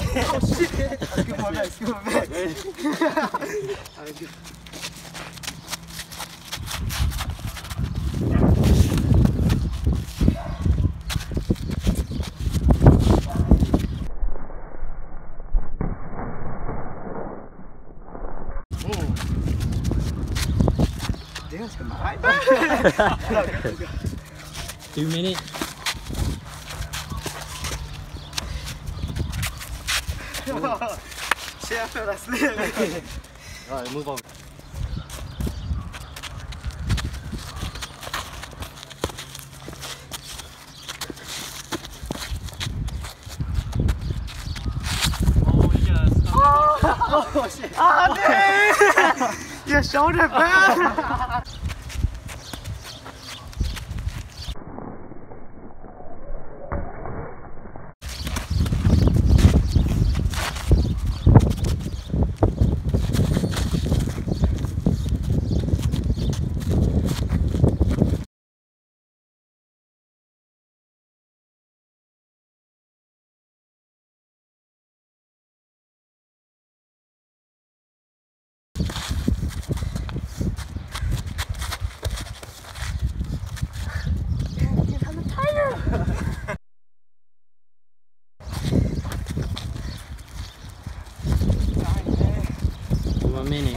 Oh shit! Skip my back, skip my back. Alright, good. Damn, it's my eye. 2 minutes. Shit, I felt like slipping. Alright, move on. Oh shit! Ah, damn! Your shoulder, bro! A minute.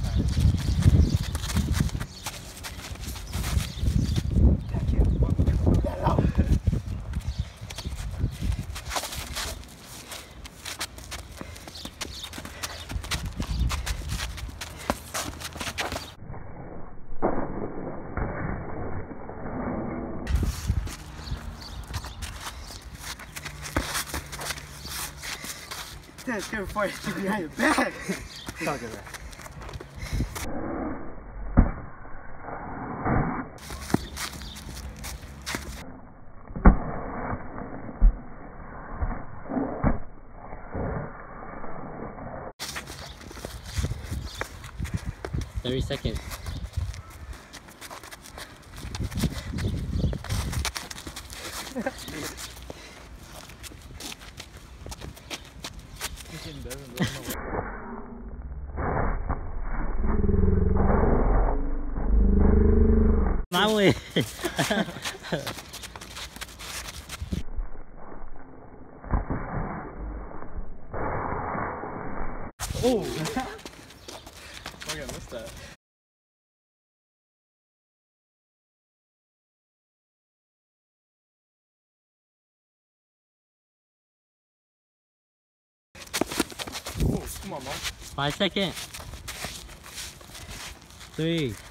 That's good before you get behind your back. Talk about. Every second. My way. Oh! I missed that. Oh, come on, Mom. 5 seconds. 3.